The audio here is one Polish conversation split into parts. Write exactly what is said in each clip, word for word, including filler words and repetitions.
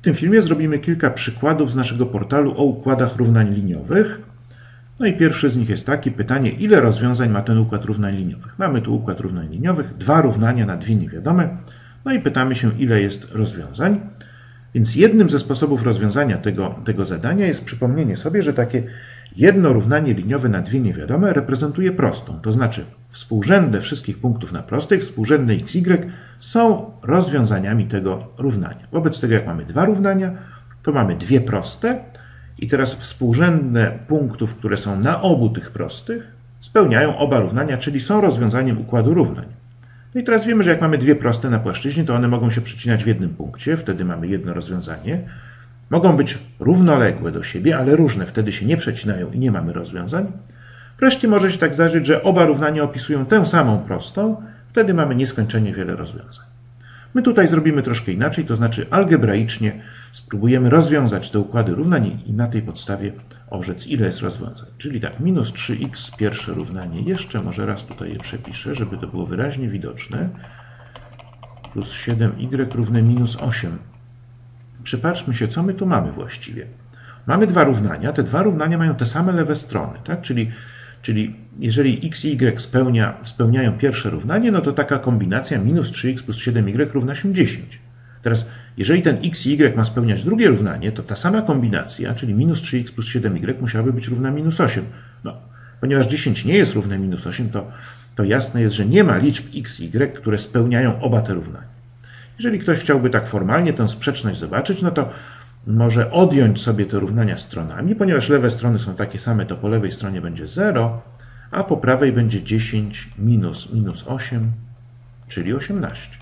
tym filmie zrobimy kilka przykładów z naszego portalu o układach równań liniowych. No i pierwszy z nich jest taki, pytanie, ile rozwiązań ma ten układ równań liniowych. Mamy tu układ równań liniowych, dwa równania na dwie niewiadome, no i pytamy się, ile jest rozwiązań. Więc jednym ze sposobów rozwiązania tego, tego zadania jest przypomnienie sobie, że takie jedno równanie liniowe na dwie niewiadome reprezentuje prostą, to znaczy współrzędne wszystkich punktów na prostej, współrzędne xy są rozwiązaniami tego równania. Wobec tego, jak mamy dwa równania, to mamy dwie proste i teraz współrzędne punktów, które są na obu tych prostych, spełniają oba równania, czyli są rozwiązaniem układu równań. No i teraz wiemy, że jak mamy dwie proste na płaszczyźnie, to one mogą się przecinać w jednym punkcie, wtedy mamy jedno rozwiązanie. Mogą być równoległe do siebie, ale różne, wtedy się nie przecinają i nie mamy rozwiązań. Wreszcie może się tak zdarzyć, że oba równania opisują tę samą prostą, wtedy mamy nieskończenie wiele rozwiązań. My tutaj zrobimy troszkę inaczej, to znaczy algebraicznie spróbujemy rozwiązać te układy równań i na tej podstawie orzec, ile jest rozwiązań. Czyli tak, minus trzy x, pierwsze równanie, jeszcze może raz tutaj je przepiszę, żeby to było wyraźnie widoczne, plus siedem y równe minus osiem. Przypatrzmy się, co my tu mamy właściwie. Mamy dwa równania, te dwa równania mają te same lewe strony, tak? Czyli, czyli jeżeli x i y spełnia, spełniają pierwsze równanie, no to taka kombinacja minus trzy x plus siedem y równa się dziesięć. Teraz, jeżeli ten x i y ma spełniać drugie równanie, to ta sama kombinacja, czyli minus trzy x plus siedem y musiałaby być równa minus osiem. No, ponieważ dziesięć nie jest równe minus osiem, to, to jasne jest, że nie ma liczb x i y, które spełniają oba te równania. Jeżeli ktoś chciałby tak formalnie tę sprzeczność zobaczyć, no to może odjąć sobie te równania stronami, ponieważ lewe strony są takie same, to po lewej stronie będzie zero, a po prawej będzie dziesięć minus minus osiem, czyli osiemnaście.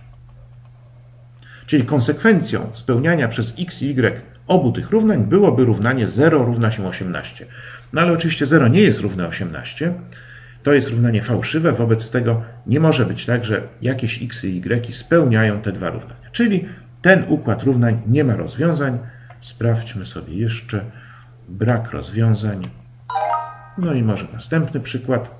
Czyli konsekwencją spełniania przez x i y obu tych równań byłoby równanie zero równa się osiemnaście. No ale oczywiście zero nie jest równe osiemnaście. To jest równanie fałszywe, wobec tego nie może być tak, że jakieś x i y spełniają te dwa równania. Czyli ten układ równań nie ma rozwiązań. Sprawdźmy sobie jeszcze brak rozwiązań. No i może następny przykład.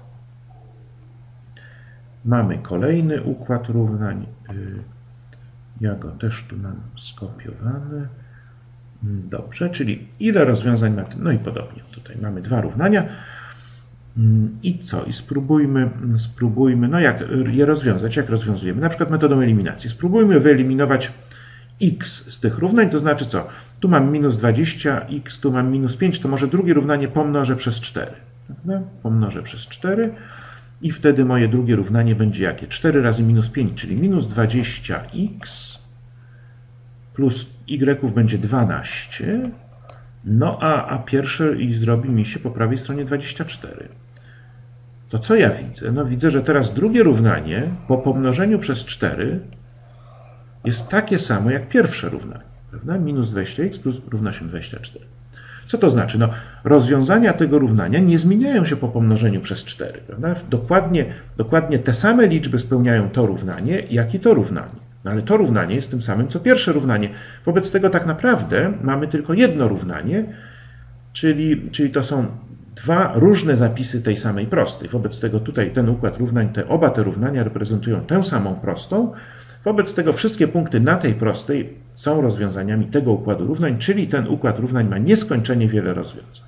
Mamy kolejny układ równań. Ja go też tu mam skopiowany. Dobrze, czyli ile rozwiązań ma ten? No i podobnie. Tutaj mamy dwa równania. I co? I spróbujmy, spróbujmy, no jak je rozwiązać? Jak rozwiązujemy? Na przykład metodą eliminacji. Spróbujmy wyeliminować x z tych równań, to znaczy co? Tu mam minus dwadzieścia x, tu mam minus pięć, to może drugie równanie pomnożę przez cztery. Prawda? Pomnożę przez cztery i wtedy moje drugie równanie będzie jakie? cztery razy minus pięć, czyli minus dwadzieścia x plus y będzie dwanaście. No a, a pierwsze i zrobi mi się po prawej stronie dwadzieścia cztery. To co ja widzę? No widzę, że teraz drugie równanie po pomnożeniu przez cztery jest takie samo jak pierwsze równanie. Prawda? Minus dwadzieścia x plus równa się dwadzieścia cztery. Co to znaczy? No, rozwiązania tego równania nie zmieniają się po pomnożeniu przez cztery. Prawda? Dokładnie, dokładnie te same liczby spełniają to równanie, jak i to równanie. No ale to równanie jest tym samym, co pierwsze równanie. Wobec tego tak naprawdę mamy tylko jedno równanie, czyli, czyli to są dwa różne zapisy tej samej prostej. Wobec tego tutaj ten układ równań, te, oba te równania reprezentują tę samą prostą. Wobec tego wszystkie punkty na tej prostej są rozwiązaniami tego układu równań, czyli ten układ równań ma nieskończenie wiele rozwiązań.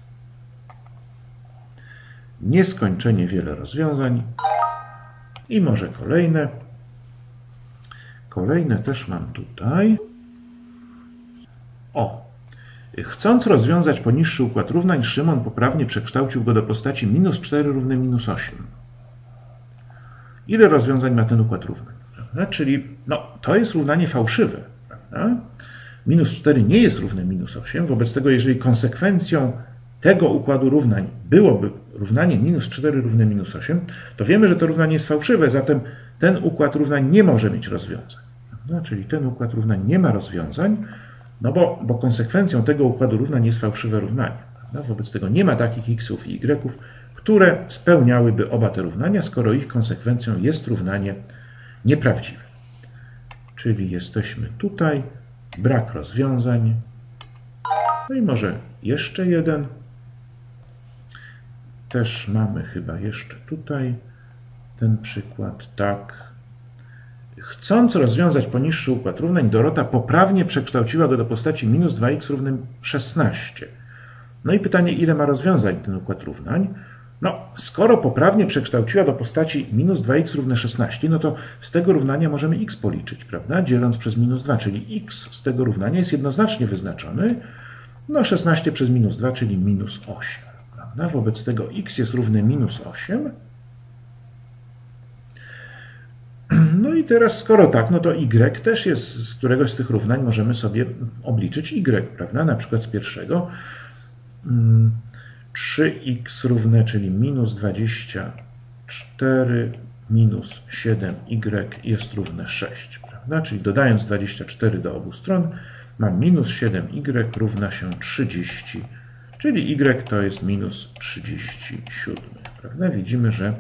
Nieskończenie wiele rozwiązań. I może kolejne. Kolejne też mam tutaj. O! Chcąc rozwiązać poniższy układ równań, Szymon poprawnie przekształcił go do postaci minus cztery równe minus osiem. Ile rozwiązań ma ten układ równań? Prawda? Czyli no, to jest równanie fałszywe. Prawda? Minus cztery nie jest równe minus osiem, wobec tego jeżeli konsekwencją tego układu równań byłoby równanie minus cztery równe minus osiem, to wiemy, że to równanie jest fałszywe, zatem ten układ równań nie może mieć rozwiązań. Prawda? Czyli ten układ równań nie ma rozwiązań, no bo, bo konsekwencją tego układu równań jest fałszywe równanie. Prawda? Wobec tego nie ma takich xów i y, które spełniałyby oba te równania, skoro ich konsekwencją jest równanie nieprawdziwe. Czyli jesteśmy tutaj, brak rozwiązań. No i może jeszcze jeden. Też mamy chyba jeszcze tutaj ten przykład, tak. chcąc rozwiązać poniższy układ równań, Dorota poprawnie przekształciła go do postaci minus dwa x równy szesnaście. No i pytanie, ile ma rozwiązać ten układ równań? No, skoro poprawnie przekształciła do postaci minus dwa x równe szesnaście, no to z tego równania możemy x policzyć, prawda? Dzieląc przez minus dwa, czyli x z tego równania jest jednoznacznie wyznaczony. No, szesnaście przez minus dwa, czyli minus osiem. Prawda? Wobec tego x jest równe minus osiem. No i teraz, skoro tak, no to y też jest, z któregoś z tych równań możemy sobie obliczyć y, prawda? Na przykład z pierwszego. trzy x równe, czyli minus dwadzieścia cztery minus siedem y jest równe sześć, prawda? Czyli dodając dwadzieścia cztery do obu stron, mam minus siedem y równa się trzydzieści, czyli y to jest minus trzydzieści siedem, prawda? Widzimy, że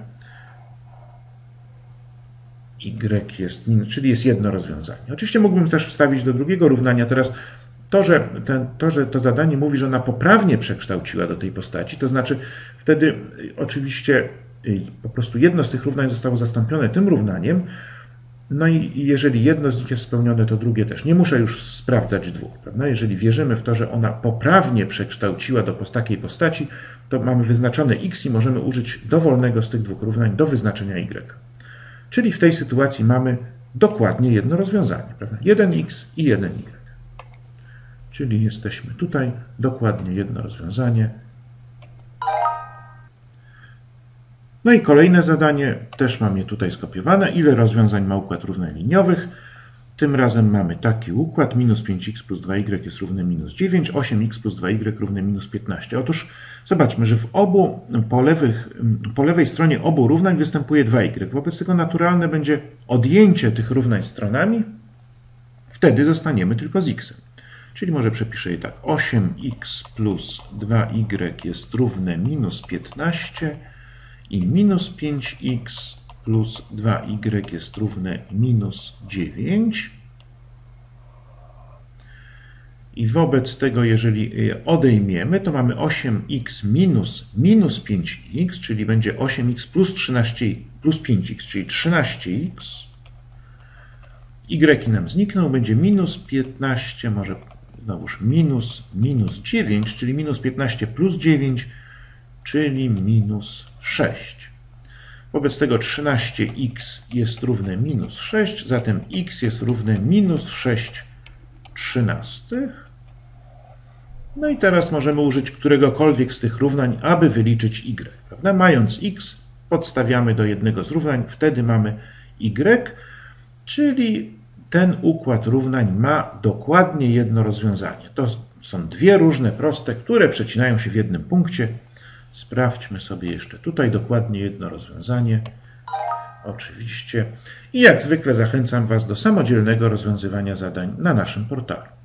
y jest, czyli jest jedno rozwiązanie. Oczywiście mógłbym też wstawić do drugiego równania. Teraz to że, ten, to, że to zadanie mówi, że ona poprawnie przekształciła do tej postaci, to znaczy wtedy oczywiście po prostu jedno z tych równań zostało zastąpione tym równaniem, no i jeżeli jedno z nich jest spełnione, to drugie też. Nie muszę już sprawdzać dwóch, prawda? Jeżeli wierzymy w to, że ona poprawnie przekształciła do takiej postaci, to mamy wyznaczone x i możemy użyć dowolnego z tych dwóch równań do wyznaczenia y. Czyli w tej sytuacji mamy dokładnie jedno rozwiązanie, prawda? jeden x i jeden y. Czyli jesteśmy tutaj, dokładnie jedno rozwiązanie. No i kolejne zadanie, też mam je tutaj skopiowane. Ile rozwiązań ma układ równań liniowych? Tym razem mamy taki układ, minus pięć x plus dwa y jest równe minus dziewięć, osiem x plus dwa y równe minus piętnaście. Otóż zobaczmy, że w obu, po, lewych, po lewej stronie obu równań występuje dwa y. Wobec tego naturalne będzie odjęcie tych równań stronami. Wtedy zostaniemy tylko z x. Czyli może przepiszę je tak. osiem x plus dwa y jest równe minus piętnaście i minus pięć x plus dwa y jest równe minus dziewięć. I wobec tego, jeżeli odejmiemy, to mamy osiem x minus minus pięć x, czyli będzie osiem x plus, trzynaście, plus pięć x, czyli trzynaście x. Y nam znikną, będzie minus piętnaście, może znowuż minus, minus dziewięć, czyli minus piętnaście plus dziewięć, czyli minus sześć. Wobec tego trzynaście x jest równe minus sześć, zatem x jest równe minus sześć trzynastych. No i teraz możemy użyć któregokolwiek z tych równań, aby wyliczyć y. Prawda? Mając x, podstawiamy do jednego z równań, wtedy mamy y, czyli ten układ równań ma dokładnie jedno rozwiązanie. To są dwie różne proste, które przecinają się w jednym punkcie. Sprawdźmy sobie jeszcze tutaj dokładnie jedno rozwiązanie. Oczywiście. I jak zwykle zachęcam Was do samodzielnego rozwiązywania zadań na naszym portalu.